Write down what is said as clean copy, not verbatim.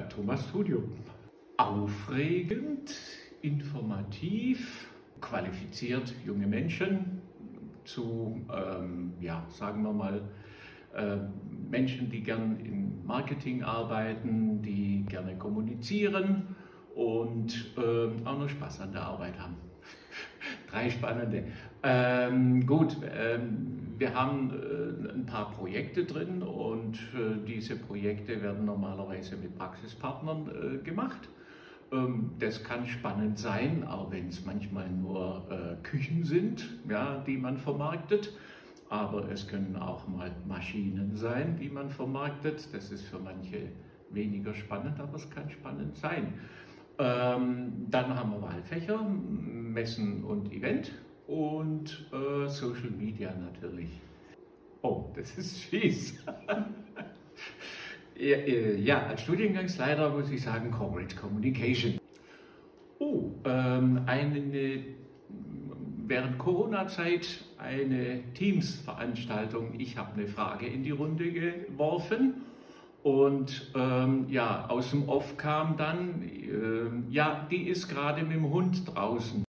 Thomas Studio. Aufregend, informativ, qualifiziert junge Menschen zu, ja, sagen wir mal, Menschen, die gern im Marketing arbeiten, die gerne kommunizieren und auch noch Spaß an der Arbeit haben. Drei spannende. Wir haben ein paar Projekte drin und diese Projekte werden normalerweise mit Praxispartnern gemacht. Das kann spannend sein, auch wenn es manchmal nur Küchen sind, ja, die man vermarktet. Aber es können auch mal Maschinen sein, die man vermarktet. Das ist für manche weniger spannend, aber es kann spannend sein. Dann haben wir Wahlfächer, Messen und Event und Social Media natürlich. Oh, das ist fies. Ja, als Studiengangsleiter muss ich sagen Corporate Communication. Oh, während Corona-Zeit eine Teams-Veranstaltung. Ich habe eine Frage in die Runde geworfen. Und ja, aus dem Off kam dann, ja, die ist gerade mit dem Hund draußen.